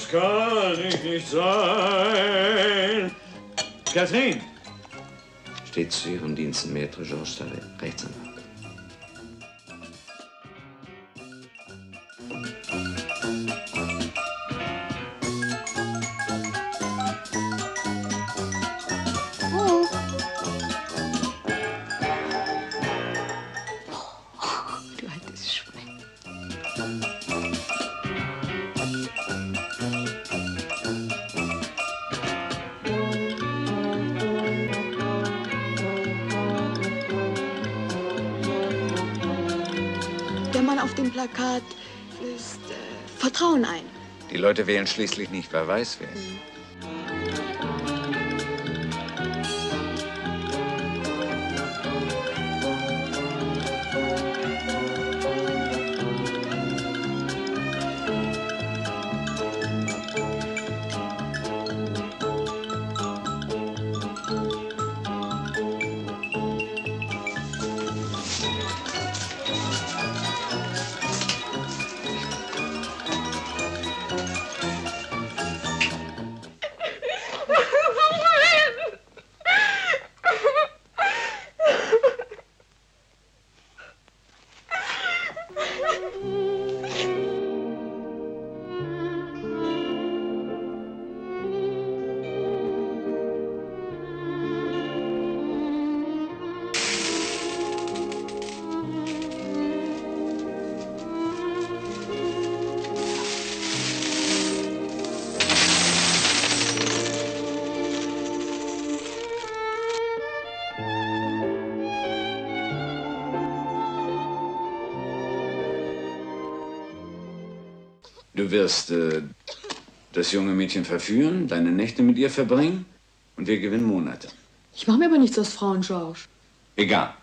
kann nicht sein. Catherine! Steht zu Ihren Diensten, Maître Georges Tavet, Rechtsanwalt. Du altes Schwein. Der Mann auf dem Plakat flößt Vertrauen ein. Die Leute wählen schließlich nicht, wer weiß wen. Du wirst das junge Mädchen verführen, deine Nächte mit ihr verbringen und wir gewinnen Monate. Ich mache mir aber nichts aus Frauen, Georges. Egal.